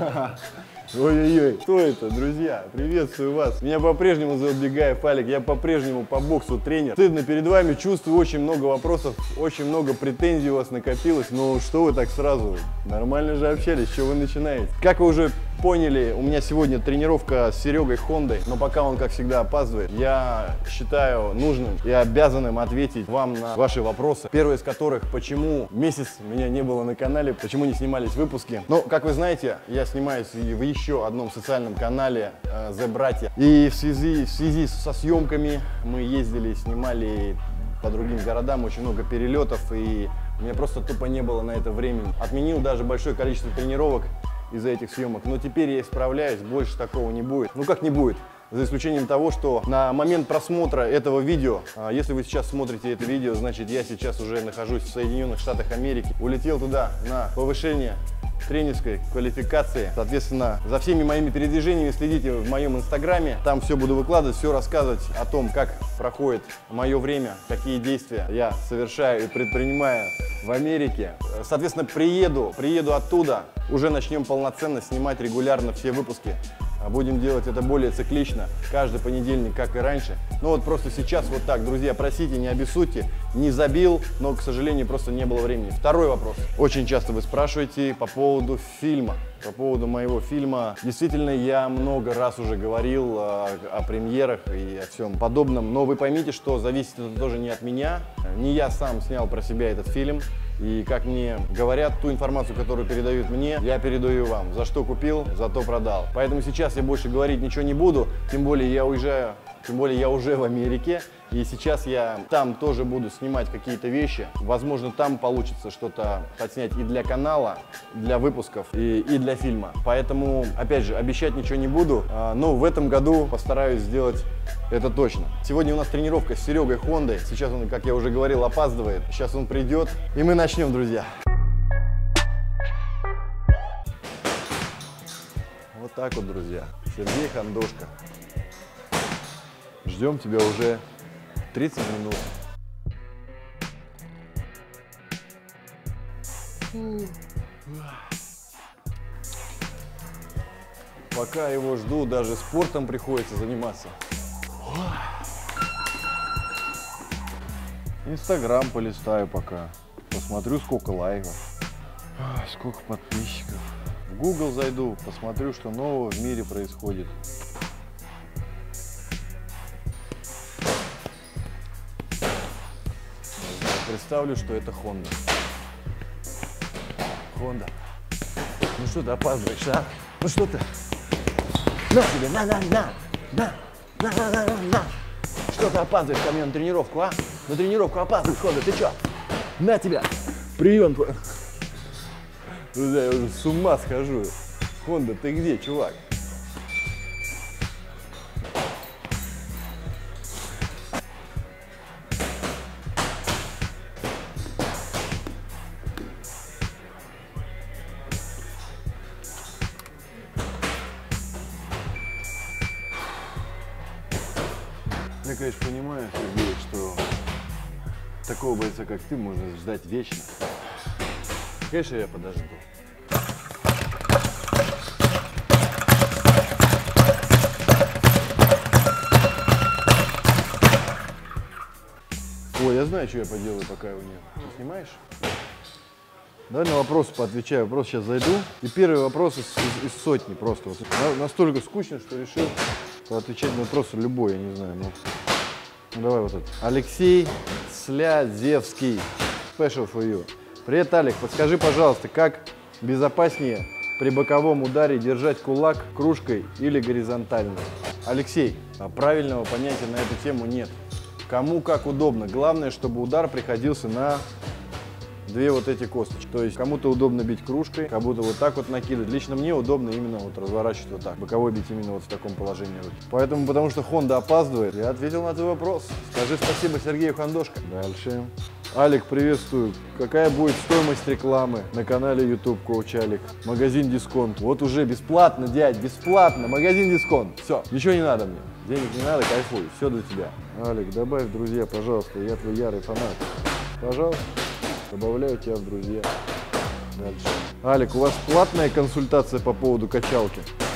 Ой-ой-ой, кто это, друзья? Приветствую вас. Меня по-прежнему зовут Бегаев Алик, я по-прежнему по боксу тренер. Стыдно перед вами, чувствую очень много вопросов, очень много претензий у вас накопилось. Ну что вы так сразу? Нормально же общались, что вы начинаете? Как вы уже поняли, у меня сегодня тренировка с Серегой Хондой, но пока он, как всегда, опаздывает, я считаю нужным и обязанным ответить вам на ваши вопросы. Первый из которых, почему месяц меня не было на канале, почему не снимались выпуски. Ну, как вы знаете, я снимаюсь в еще одном социальном канале The Братья. И в связи со съемками мы ездили, снимали по другим городам, очень много перелетов, и у меня просто тупо не было на это времени. Отменил даже большое количество тренировок из-за этих съемок, но теперь я исправляюсь, больше такого не будет. Ну как не будет? За исключением того, что на момент просмотра этого видео, если вы сейчас смотрите это видео, значит я сейчас уже нахожусь в Соединенных Штатах Америки, улетел туда на повышение тренерской квалификации. Соответственно, за всеми моими передвижениями следите в моем инстаграме. Там все буду выкладывать, все рассказывать о том, как проходит мое время, какие действия я совершаю и предпринимаю в Америке. Соответственно, приеду оттуда, уже начнем полноценно снимать регулярно все выпуски. Будем делать это более циклично, каждый понедельник, как и раньше. Ну вот просто сейчас вот так, друзья, просите, не обессудьте, не забил, но, к сожалению, просто не было времени. Второй вопрос. Очень часто вы спрашиваете по поводу фильма, по поводу моего фильма. Действительно, я много раз уже говорил о премьерах и о всем подобном, но вы поймите, что зависит это тоже не от меня. Не я сам снял про себя этот фильм. И, как мне говорят, ту информацию, которую передают мне, я передаю вам. За что купил, за то продал. Поэтому сейчас я больше говорить ничего не буду, тем более я уезжаю, тем более я уже в Америке. И сейчас я там тоже буду снимать какие-то вещи. Возможно, там получится что-то подснять и для канала, для выпусков, и для фильма. Поэтому, опять же, обещать ничего не буду, но в этом году постараюсь сделать это точно. Сегодня у нас тренировка с Серегой Хондой. Сейчас он, как я уже говорил, опаздывает. Сейчас он придет, и мы начнем, друзья. Вот так вот, друзья. Сергей Хондошка. Ждем тебя уже 30 минут. Пока его жду, даже спортом приходится заниматься. Инстаграм полистаю пока. Посмотрю, сколько лайков, сколько подписчиков. В Google зайду, посмотрю, что нового в мире происходит. Представлю, что это Honda. Honda. Ну что ты опаздываешь, а? Ну что ты? На тебе, на. Что ты опаздываешь ко мне на тренировку, а? На тренировку опаздываешь, Honda, ты чё? На тебя. Прием твой. Друзья, я уже с ума схожу. Honda, ты где, чувак? Я, конечно, понимаю, Сергей, что такого бойца, как ты, можно ждать вечно. Конечно, я подожду. Ой, я знаю, что я поделаю, пока у нее. Ты снимаешь? Давай на вопросы поотвечаю. Просто сейчас зайду. И первый вопрос из сотни просто. Вот настолько скучно, что решил поотвечать на вопросы любой, я не знаю. Ну, давай вот это. Алексей Слязевский. Special for you. Привет, Алик. Подскажи, пожалуйста, как безопаснее при боковом ударе держать кулак кружкой или горизонтально? Алексей, правильного понятия на эту тему нет. Кому как удобно. Главное, чтобы удар приходился на две вот эти косточки. То есть кому-то удобно бить кружкой, кому-то вот так вот накидывать. Лично мне удобно именно вот разворачивать вот так. Боковой бить именно вот в таком положении руки. Поэтому, потому что Honda опаздывает, я ответил на твой вопрос. Скажи спасибо Сергею Хондошко. Дальше. Алик, приветствую. Какая будет стоимость рекламы на канале YouTube Coach Алик? Магазин Дисконт. Вот уже бесплатно, дядь, бесплатно. Магазин Дисконт. Все, ничего не надо мне. Денег не надо, кайфуй. Все для тебя. Алик, добавь в друзья, пожалуйста. Я твой ярый фанат. Пожалуйста. Добавляю тебя в друзья. Дальше. Алик, у вас платная консультация по поводу качалки?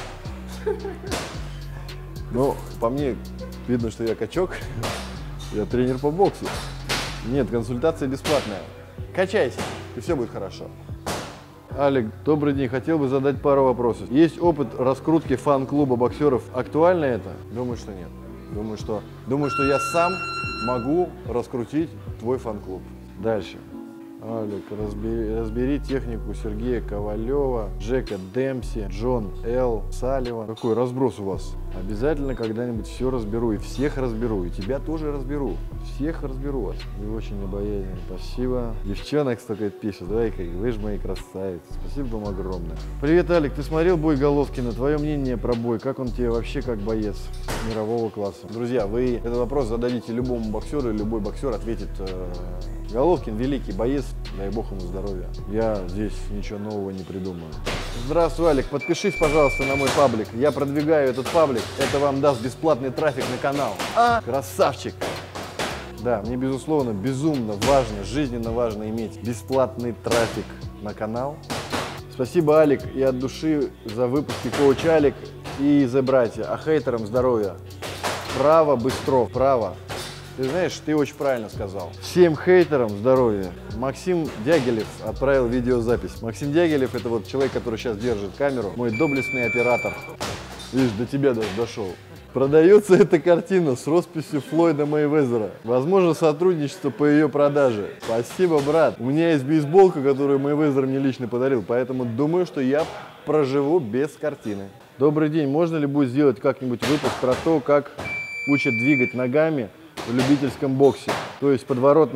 Ну, по мне видно, что я качок. Я тренер по боксу. Нет, консультация бесплатная. Качайся, и все будет хорошо. Алик, добрый день. Хотел бы задать пару вопросов. Есть опыт раскрутки фан-клуба боксеров. Актуально это? Думаю, что нет. Думаю, что я сам могу раскрутить твой фан-клуб. Дальше. Алик, разбери технику Сергея Ковалева, Джека Демпси, Джон Л. Салливан. Какой разброс у вас? Обязательно когда-нибудь все разберу, и всех разберу, и тебя тоже разберу. Всех разберу вас. Вы очень обаятельны. Спасибо. Девчонок столько пишет. Давай-ка, вы же мои красавицы. Спасибо вам огромное. Привет, Алик. Ты смотрел бой Головкина? Твое мнение про бой? Как он тебе вообще как боец мирового класса? Друзья, вы этот вопрос зададите любому боксеру, и любой боксер ответит: Головкин великий боец, дай бог ему здоровья. Я здесь ничего нового не придумаю. Здравствуй, Алик, подпишись, пожалуйста, на мой паблик. Я продвигаю этот паблик, это вам даст бесплатный трафик на канал. Красавчик! Да, мне, безусловно, безумно важно, жизненно важно иметь бесплатный трафик на канал. Спасибо, Алик, и от души за выпуски Коуч Алик и The Братья. А хейтерам здоровья. Право, Быстров, право. Ты знаешь, ты очень правильно сказал. Всем хейтерам здоровья. Максим Дягилев отправил видеозапись. Максим Дягилев — это вот человек, который сейчас держит камеру, мой доблестный оператор. Видишь, до тебя даже дошел. Продается эта картина с росписью Флойда Мейвезера. Возможно, сотрудничество по ее продаже. Спасибо, брат. У меня есть бейсболка, которую Мейвезер мне лично подарил, поэтому думаю, что я проживу без картины. Добрый день. Можно ли будет сделать как-нибудь выпуск про то, как учат двигать ногами в любительском боксе? То есть подворот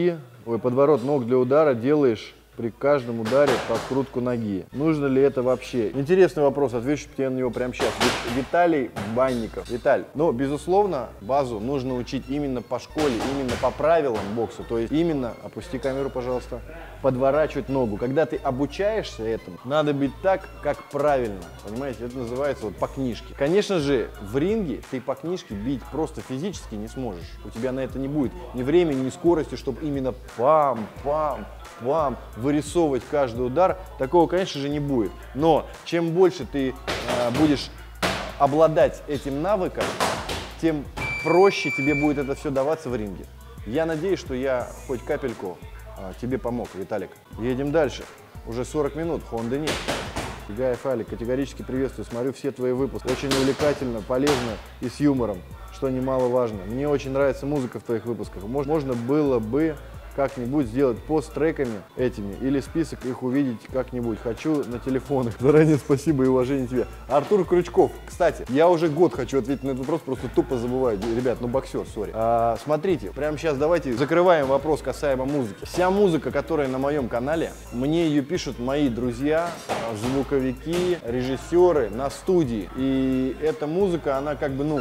ног для удара делаешь при каждом ударе по скрутку ноги. Нужно ли это вообще? Интересный вопрос, отвечу тебе на него прямо сейчас. Виталий Банников. Виталь, ну, безусловно, базу нужно учить именно по школе, именно по правилам бокса. То есть именно, опусти камеру, пожалуйста, подворачивать ногу. Когда ты обучаешься этому, надо бить так, как правильно. Понимаете, это называется вот по книжке. Конечно же, в ринге ты по книжке бить просто физически не сможешь. У тебя на это не будет ни времени, ни скорости, чтобы именно пам-пам вырисовывать каждый удар. Такого, конечно же, не будет. Но чем больше ты будешь обладать этим навыком, тем проще тебе будет это все даваться в ринге. Я надеюсь, что я хоть капельку тебе помог, Виталик. Едем дальше. Уже 40 минут, Хонды нет. Гаев Алик, категорически приветствую. Смотрю все твои выпуски. Очень увлекательно, полезно и с юмором, что немаловажно. Мне очень нравится музыка в твоих выпусках. Можно было бы как-нибудь сделать пост с треками этими или список их увидеть как-нибудь. Хочу на телефонах. Заранее спасибо и уважение тебе. Артур Крючков. Кстати, я уже год хочу ответить на этот вопрос, просто тупо забываю. Ребят, ну боксер, сори. Смотрите, прямо сейчас давайте закрываем вопрос касаемо музыки. Вся музыка, которая на моем канале, мне ее пишут мои друзья, звуковики, режиссеры на студии. И эта музыка, она как бы, ну,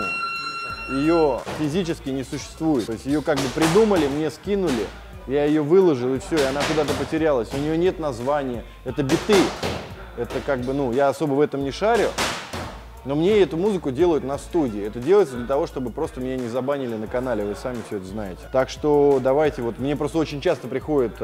ее физически не существует. То есть ее как бы придумали, мне скинули. Я ее выложил, и все, и она куда-то потерялась. У нее нет названия. Это биты. Это как бы, ну, я особо в этом не шарю. Но мне эту музыку делают на студии. Это делается для того, чтобы просто меня не забанили на канале. Вы сами все это знаете. Так что давайте, вот мне просто очень часто приходят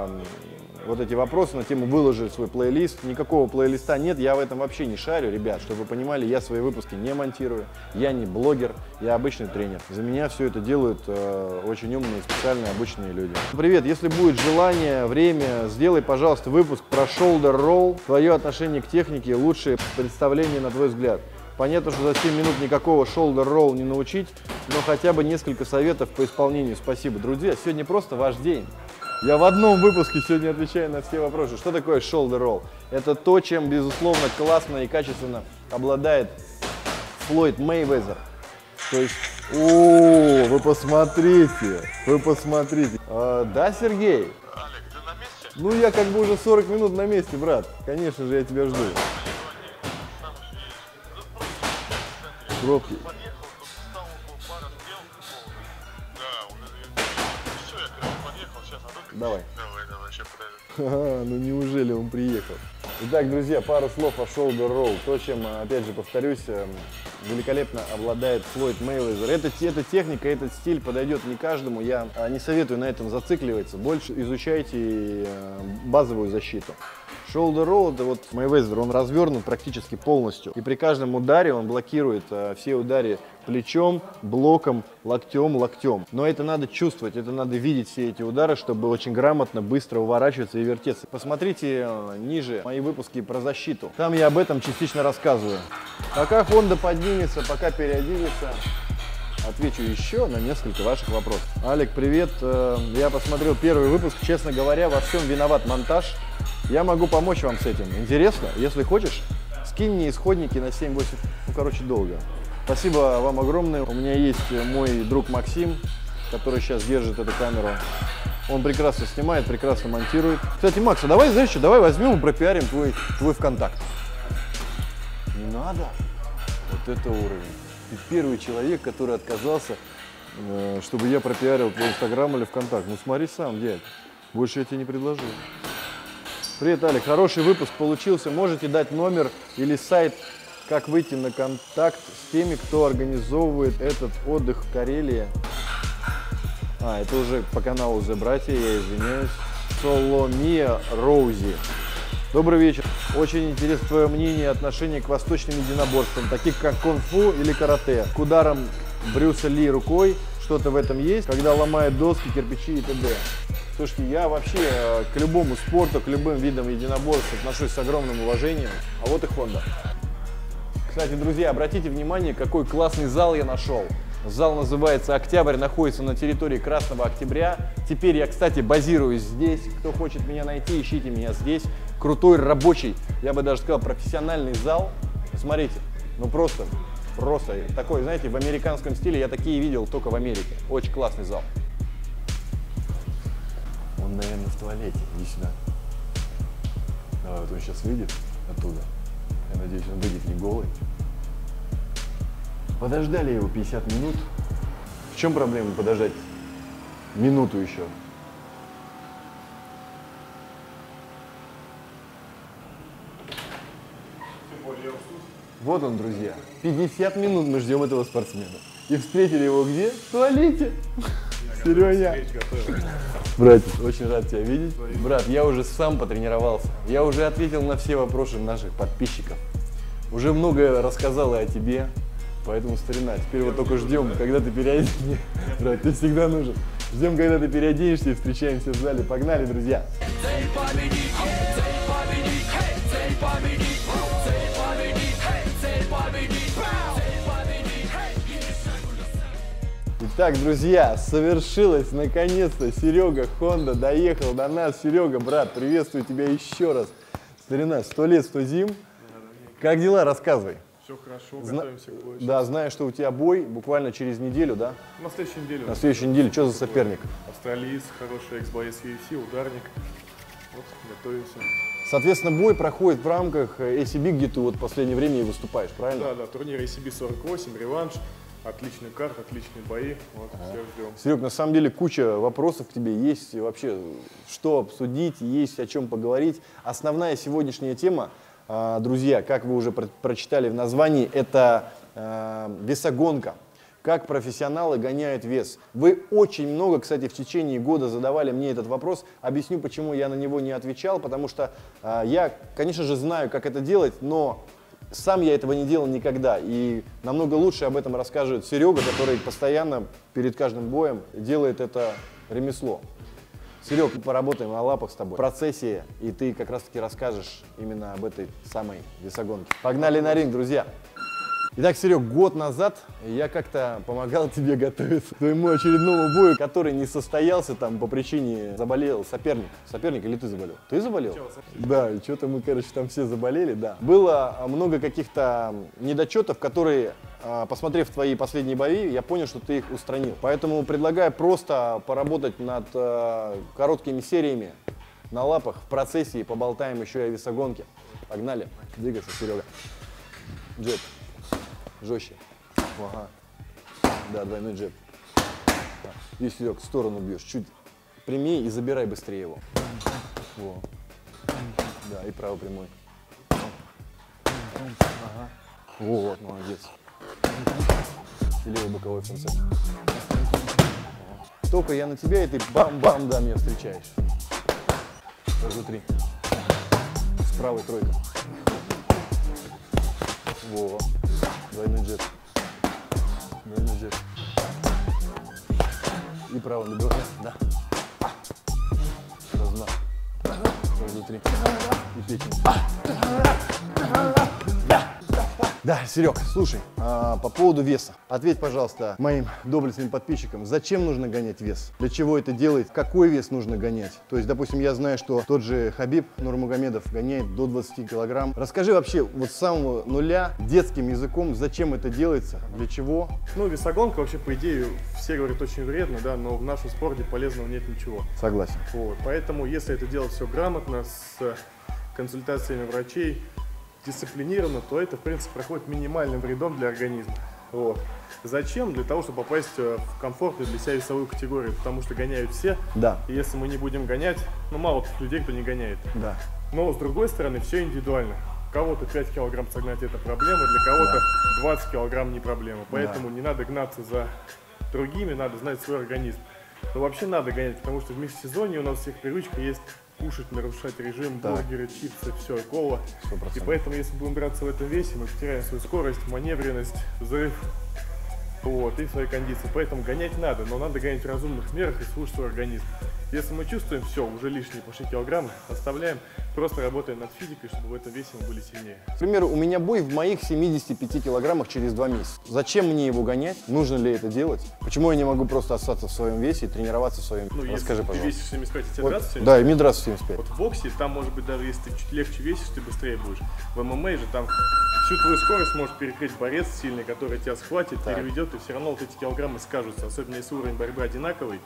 вот эти вопросы на тему «выложи свой плейлист». Никакого плейлиста нет, я в этом вообще не шарю, ребят. Чтобы вы понимали, я свои выпуски не монтирую, я не блогер, я обычный тренер. За меня все это делают очень умные, специальные, обычные люди. Привет, если будет желание, время, сделай, пожалуйста, выпуск про shoulder roll. Твое отношение к технике, лучшее представление на твой взгляд. Понятно, что за 7 минут никакого shoulder roll не научить, но хотя бы несколько советов по исполнению. Спасибо. Друзья, сегодня просто ваш день. Я в одном выпуске сегодня отвечаю на все вопросы. Что такое shoulder roll? Это то, чем, безусловно, классно и качественно обладает Флойд Мейвезер. То есть, вы посмотрите, вы посмотрите. Да, Сергей? Олег, ты на месте? Ну, я как бы уже 40 минут на месте, брат. Конечно же, я тебя жду. Пробки. Подъехал, тут стал около пара стрел. Да, все, я прямо подъехал, сейчас. Давай. Давай, сейчас подойду. Ну неужели он приехал? Итак, друзья, пару слов о shoulder roll. То, чем, опять же, повторюсь, великолепно обладает Флойд Мейвезер. Эта техника, этот стиль подойдет не каждому. Я не советую на этом зацикливаться. Больше изучайте базовую защиту. Shoulder roll — это вот Mayweather, он развернут практически полностью. И при каждом ударе он блокирует все удары плечом, блоком, локтем. Но это надо чувствовать, это надо видеть все эти удары, чтобы очень грамотно, быстро уворачиваться и вертеться. Посмотрите ниже мои выпуски про защиту. Там я об этом частично рассказываю. Пока Honda поднимется, пока переоденется, отвечу еще на несколько ваших вопросов. Алик, привет. Я посмотрел первый выпуск. Честно говоря, во всем виноват монтаж. Я могу помочь вам с этим. Интересно? Если хочешь, скинь мне исходники на 7-8. Долго. Спасибо вам огромное. У меня есть мой друг Максим, который сейчас держит эту камеру. Он прекрасно снимает, прекрасно монтирует. Кстати, Макс, а давай, знаешь что, давай возьмем и пропиарим твой ВКонтакт. Не надо. Вот это уровень. Ты первый человек, который отказался, чтобы я пропиарил твой Инстаграм или ВКонтакт. Ну смотри сам, дядь. Больше я тебе не предложу. Привет, Алик. Хороший выпуск получился. Можете дать номер или сайт, как выйти на контакт с теми, кто организовывает этот отдых в Карелии? Это уже по каналу The Братья, я извиняюсь. Соломия Роузи. Добрый вечер. Очень интересно твое мнение и отношение к восточным единоборствам, таких как кунг-фу или карате. К ударам Брюса Ли рукой, что-то в этом есть, когда ломают доски, кирпичи и т.д. Слушайте, я вообще к любому спорту, к любым видам единоборств отношусь с огромным уважением. А вот и Honda. Кстати, друзья, обратите внимание, какой классный зал я нашел. Зал называется «Октябрь», находится на территории Красного Октября. Теперь я, кстати, базируюсь здесь. Кто хочет меня найти, ищите меня здесь. Крутой, рабочий, я бы даже сказал, профессиональный зал. Смотрите, ну просто такой, знаете, в американском стиле я такие видел только в Америке. Очень классный зал. Он, наверное, в туалете. Иди сюда. Давай, вот он сейчас выйдет оттуда. Я надеюсь, он выйдет не голый. Подождали его 50 минут. В чем проблема подождать минуту еще? Вот он, друзья. 50 минут мы ждем этого спортсмена. И встретили его где? В туалете. Сереня. Братик, очень рад тебя видеть. Брат, я уже сам потренировался. Я уже ответил на все вопросы наших подписчиков. Уже многое рассказал и о тебе. Поэтому, старина, теперь вот только ждем, когда ты переоденешься. Брат, ты всегда нужен. Ждем, когда ты переоденешься и встречаемся в зале. Погнали, друзья. Итак, друзья, совершилось наконец-то. Серега Honda доехал до нас. Серега, брат, приветствую тебя еще раз. Старина, 100 лет, 100 зим. Как дела? Рассказывай. Все хорошо, готовимся к бою. Да, знаю, что у тебя бой буквально через неделю, да? На следующей неделе. На следующей неделе. Что за соперник? Австралиец, хороший экс-боец UFC, ударник. Вот, готовимся. Соответственно, бой проходит в рамках ACB, где ты вот в последнее время и выступаешь, правильно? Да, турнир ACB 48, реванш. Отличный карт, отличные бои. Вот, все ждем. Серег, на самом деле куча вопросов к тебе есть. Вообще, что обсудить, есть о чем поговорить. Основная сегодняшняя тема, друзья, как вы уже прочитали в названии, это весогонка. Как профессионалы гоняют вес. Вы очень много, кстати, в течение года задавали мне этот вопрос. Объясню, почему я на него не отвечал. Потому что я, конечно же, знаю, как это делать, но сам я этого не делал никогда. И намного лучше об этом расскажет Серега, который постоянно перед каждым боем делает это ремесло. Серег, поработаем на лапах с тобой в процессе, и ты как раз-таки расскажешь именно об этой самой весогонке. Погнали на ринг, друзья! Итак, Серег, год назад я как-то помогал тебе готовиться к твоему очередному бою, который не состоялся там по причине заболел соперник. Соперник или ты заболел? Ты заболел? Да, и что-то мы, короче, там все заболели, да. Было много каких-то недочетов, которые, посмотрев твои последние бои, я понял, что ты их устранил. Поэтому предлагаю просто поработать над короткими сериями на лапах в процессе и поболтаем еще и о весогонке. Погнали. Двигайся, Серега. Джеб. Жестче. Ага. Да, двойной джеб. И, Серег, в сторону бьешь. Чуть прямее и забирай быстрее его. Во. Да, и правый прямой. Ага. Вот, молодец. И левый боковой фронтсет. Только я на тебя, и ты бам-бам, да, меня встречаешь. Раз, два, три. правой тройка. Во. Двойной джеб. Двойной джеб. И правым добиваем. Да. Раз, два. Раз, два, три. И печень. Да, Серег, слушай, по поводу веса. Ответь, пожалуйста, моим доблестным подписчикам, зачем нужно гонять вес? Для чего это делать? Какой вес нужно гонять? То есть, допустим, я знаю, что тот же Хабиб Нурмагомедов гоняет до 20 килограмм. Расскажи вообще вот с самого нуля, детским языком, зачем это делается, для чего? Ну, весогонка вообще, по идее, все говорят, очень вредно, да, но в нашем спорте полезного нет ничего. Согласен. Вот, поэтому, если это делать все грамотно, с консультациями врачей, дисциплинированно, то это, в принципе, проходит минимальным вредом для организма. Вот. Зачем? Для того, чтобы попасть в комфортную для себя весовую категорию, потому что гоняют все. Да. И если мы не будем гонять, ну, мало таких людей, кто не гоняет. Да. Но, с другой стороны, все индивидуально. У кого-то 5 килограмм согнать – это проблема, для кого-то 20 килограмм не проблема. Поэтому не надо гнаться за другими, надо знать свой организм. Но вообще надо гонять, потому что в межсезонье у нас у всех привычка есть кушать, нарушать режим, бургеры, чипсы, все, и кола. 100%. И поэтому, если будем драться в этом весе, мы потеряем свою скорость, маневренность, взрыв, вот, и свои кондиции. Поэтому гонять надо, но надо гонять в разумных мерах и слушать свой организм. Если мы чувствуем, все, уже лишние пошли килограммы, оставляем, просто работаем над физикой, чтобы в этом весе мы были сильнее. К примеру, у меня бой в моих 75 килограммах через 2 месяца. Зачем мне его гонять? Нужно ли это делать? Почему я не могу просто остаться в своем весе и тренироваться в своем? Ну, Расскажи, если ты пожалуйста. весишь 75, тебе Вот, драться 75? да, и мне драться 75. Вот в боксе, там, может быть, даже если ты чуть легче весишь, ты быстрее будешь. В ММА же там всю твою скорость может перекрыть борец сильный, который тебя схватит, переведет, и все равно вот эти килограммы скажутся. Особенно если уровень борьбы одинаковый,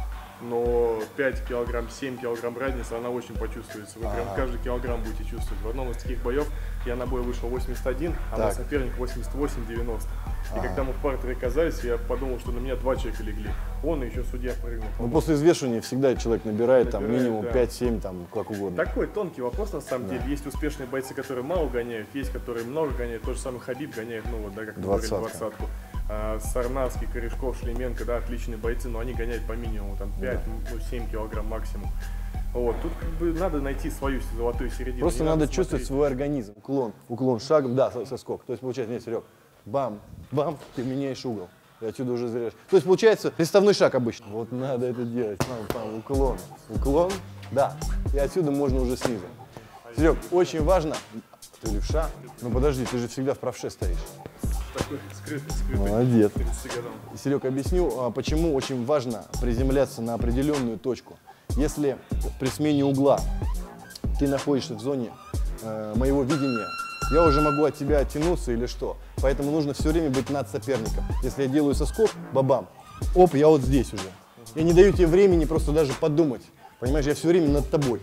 но 5 килограмм, 7 килограмм разница, она очень почувствуется. Вы прям каждый килограмм будете чувствовать. В одном из таких боев я на бой вышел 81, а мой соперник 88-90. И когда мы в партере оказались, я подумал, что на меня 2 человека легли. Он и еще судья прыгнул. Ну, после взвешивания всегда человек набирает там минимум да. 5-7, там, как угодно. Такой тонкий вопрос на самом деле. Есть успешные бойцы, которые мало гоняют, есть, которые много гоняют. Тот же самый Хабиб гоняет, ну вот, да, как мы говорили, 20-ку. Сарнавский, Корешков, Шлеменко, да, отличные бойцы, но они гоняют по минимуму, там 5, ну, 7 килограмм максимум. Вот, тут как бы надо найти свою золотую середину. Просто надо чувствовать свой организм. Уклон шагом, да, соскок. То есть получается, нет, Серег, бам, бам, ты меняешь угол. И отсюда уже зряешь. То есть получается приставной шаг обычно. Вот надо это делать. Пам, уклон, да. И отсюда можно уже снизу. Серег, очень важно. Ты левша? Ну подожди, ты же всегда в правше стоишь. Такой скрытый. Молодец. Серег, объясню, почему очень важно приземляться на определенную точку. Если при смене угла ты находишься в зоне моего видения, я уже могу от тебя оттянуться или что. Поэтому нужно все время быть над соперником. Если я делаю соскок, бабам, оп, я вот здесь уже. Я не даю тебе времени просто даже подумать. Понимаешь, я все время над тобой.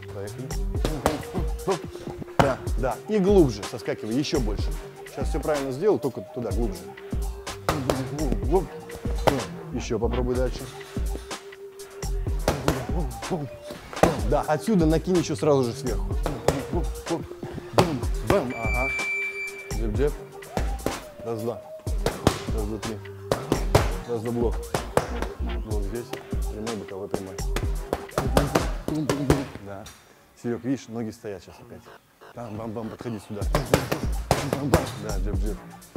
Поехали. Да. И глубже соскакивай, еще больше. Сейчас все правильно сделал, только туда, глубже. Еще попробуй дальше. Да, отсюда накинь еще сразу же сверху. Бам, ага. Джеб-джеб. Раз, два. Раз, два, три. Раз, два, блок. Блок здесь. Прямой, боковой, прямой. Да. Серег, видишь, ноги стоят сейчас опять. Бам-бам-бам, подходи сюда. Да, джеб-джеб.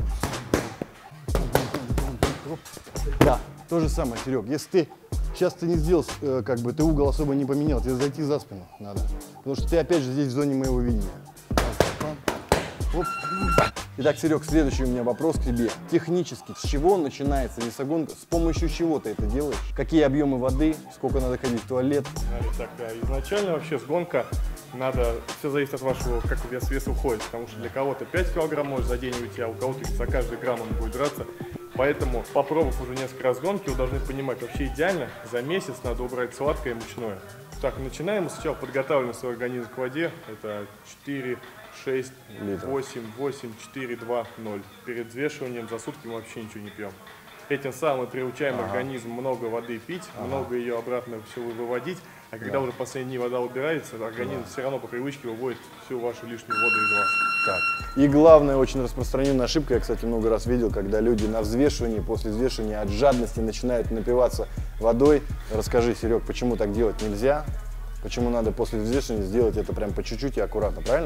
Да, то же самое, Серег. Если ты сейчас не сделал, как бы ты угол особо не поменял, тебе зайти за спину надо. Потому что ты опять же здесь в зоне моего видения. Оп. Итак, Серег, следующий у меня вопрос к тебе. Технически, с чего начинается весогонка? С помощью чего ты это делаешь? Какие объемы воды? Сколько надо ходить в туалет? Так, изначально вообще сгонка надо, все зависит от вашего, как вес уходит. Потому что для кого-то 5 килограмм может за день уйти, а у кого-то за каждый грамм он будет драться. Поэтому, попробовав уже несколько раз гонки, вы должны понимать, вообще идеально за месяц надо убрать сладкое и мучное. Так, начинаем мы сначала подготавливаем свой организм к воде. Это 4, 6, 8, 4, 2, 0. Перед взвешиванием за сутки мы вообще ничего не пьем. Этим самым мы приучаем организм много воды пить, много ее обратно все выводить. А когда уже последняя вода убирается, организм все равно по привычке выводит всю вашу лишнюю воду из вас. Так. И главная, очень распространенная ошибка, я, кстати, много раз видел, когда люди на взвешивании, после взвешивания от жадности начинают напиваться водой. Расскажи, Серег, почему так делать нельзя? Почему надо после взвешивания сделать это прям по чуть-чуть и аккуратно, правильно?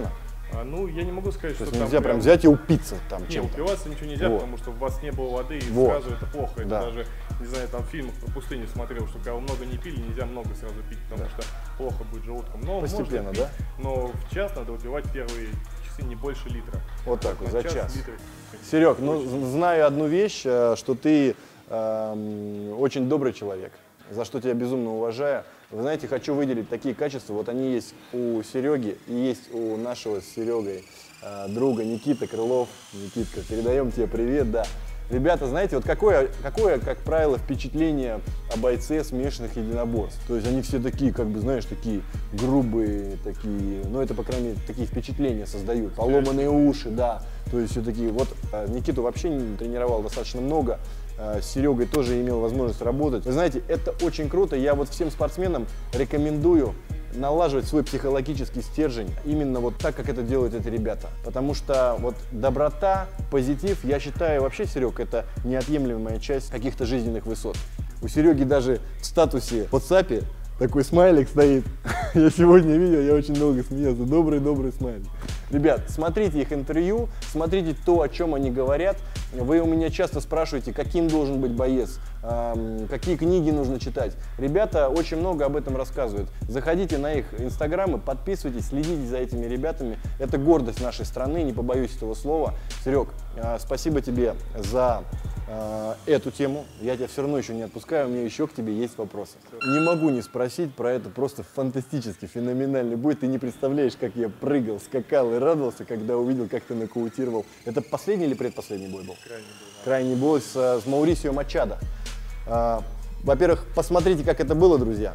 Ну, я не могу сказать, То что есть там нельзя прям взять и упиться там Не, чем-то. упиваться ничего нельзя, Вот. потому что у вас не было воды, и Вот. сразу это плохо. Это Да. даже, не знаю, там в фильмах про пустыню смотрел, что когда много не пили, нельзя много сразу пить, потому что плохо будет желудком. Но Постепенно, можно пить, да? но в час надо выпивать первые часы не больше литра. Вот так вот, На за час. литр. Серег, ну знаю одну вещь, что ты очень добрый человек, за что тебя безумно уважаю. Вы знаете, хочу выделить такие качества, вот они есть у Сереги и есть у нашего с Серегой друга Никита Крылов. Никитка, передаем тебе привет, да. Ребята, знаете, вот какое, как правило, впечатление о бойце смешанных единоборств? То есть они все такие, как бы, знаешь, такие грубые, такие, ну это, по крайней мере, такие впечатления создают. Поломанные уши, да. То есть все такие, вот Никиту вообще не тренировал достаточно много, с Серегой тоже имел возможность работать. Вы знаете, это очень круто, я вот всем спортсменам рекомендую налаживать свой психологический стержень именно вот так, как это делают эти ребята. Потому что вот доброта, позитив, я считаю вообще, Серег, это неотъемлемая часть каких-то жизненных высот. У Сереги даже в статусе в WhatsApp такой смайлик стоит. Я сегодня видел, я очень долго смеялся. Добрый смайлик. Ребят, смотрите их интервью, смотрите то, о чем они говорят. Вы у меня часто спрашиваете, каким должен быть боец, какие книги нужно читать. Ребята очень много об этом рассказывают. Заходите на их инстаграмы, подписывайтесь, следите за этими ребятами. Это гордость нашей страны, не побоюсь этого слова. Серег, спасибо тебе за эту тему. Я тебя все равно еще не отпускаю, у меня еще к тебе есть вопросы. Не могу не спросить про это, просто фантастически, феноменальный бой. Ты не представляешь, как я прыгал, скакал и радовался, когда увидел, как ты нокаутировал. Это последний или предпоследний бой был? Крайний был. Крайний бой с Маурисио Мачадо. Во-первых, посмотрите, как это было, друзья.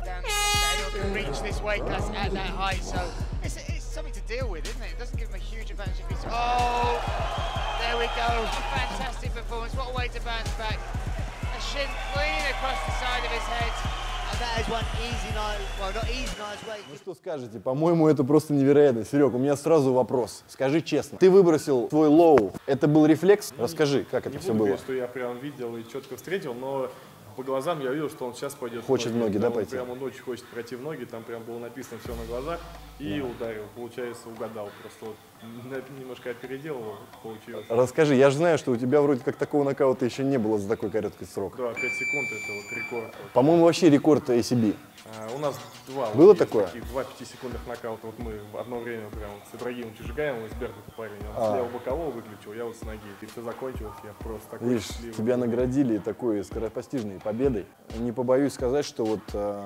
There we go. Fantastic performance. What a way to bounce back. A shin clean across the side of his head. And that is one easy night. Well, not easy night's weight. Ну что скажете? По-моему, это просто невероятно. Серег, у меня сразу вопрос. Скажи честно, ты выбросил твой лоу. Это был рефлекс? Расскажи, как это Не все буду было. говорить, что я прям видел и четко встретил, но по глазам я видел, что он сейчас пойдет Хочет в ноги, да, Он пойти? Прям он очень хочет пройти в ноги, там прям было написано все на глазах и ударил. Получается, угадал. Просто вот немножко опередил его, получилось. Расскажи, я же знаю, что у тебя вроде как такого нокаута еще не было за такой короткий срок. Да, 5 секунд это вот рекорд. По-моему, вообще рекорд ACB. У нас два. Было вот есть такое? таких, 2 5-секундных нокаута. Вот мы в одно время прям с Ибрагимом Чижигаевым из Бердыка парень. Он с левого бокового выключил, я вот с ноги. И все закончилось, я просто такой Видишь, счастливый. тебя наградили такой скоропостижной победой. Не побоюсь сказать, что вот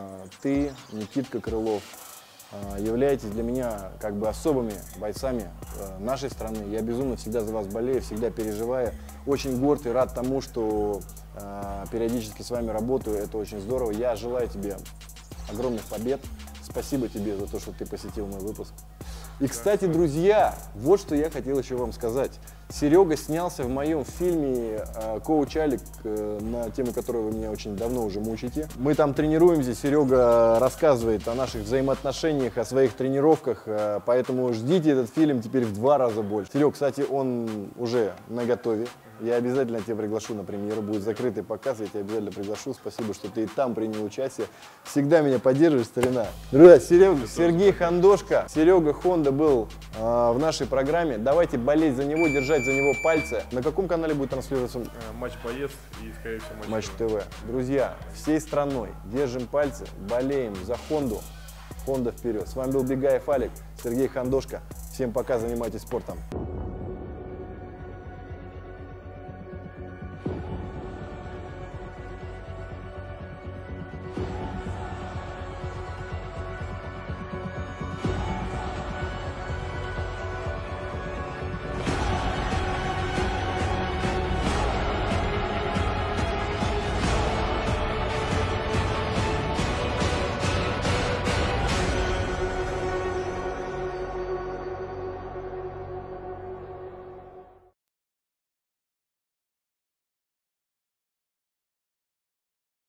ты, Никитка Крылов, являетесь для меня как бы особыми бойцами нашей страны. Я безумно всегда за вас болею, всегда переживаю. Очень горд и рад тому, что периодически с вами работаю. Это очень здорово. Я желаю тебе огромных побед. Спасибо тебе за то, что ты посетил мой выпуск. И, кстати, друзья, вот что я хотел еще вам сказать. Серега снялся в моем фильме «Коуч Алик», на тему которой вы меня очень давно уже мучаете. Мы там тренируемся, Серега рассказывает о наших взаимоотношениях, о своих тренировках, поэтому ждите этот фильм теперь в 2 раза больше. Серег, кстати, он уже наготове. Я обязательно тебя приглашу на премьеру, будет закрытый показ, я тебя обязательно приглашу. Спасибо, что ты и там принял участие. Всегда меня поддерживаешь, старина. Друзья, Сергей Хандошко, Серега Хонда был в нашей программе. Давайте болеть за него, держать за него пальцы. На каком канале будет транслироваться? Матч боец и, скорее всего, Матч ТВ. Друзья, всей страной держим пальцы, болеем за Хонду. Хонда вперед. С вами был Бегаев Алик, Сергей Хандошко. Всем пока, занимайтесь спортом.